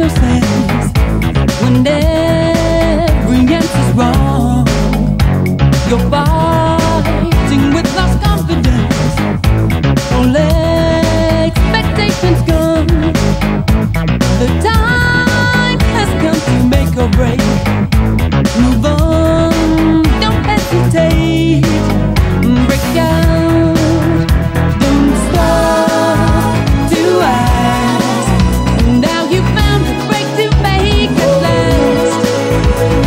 no sense when every answer's wrong. You're fighting with lost confidence. All expectations gone. The time has come to make or break. Move on, don't hesitate. Break out, don't stop to ask. Now you found a break to make at last.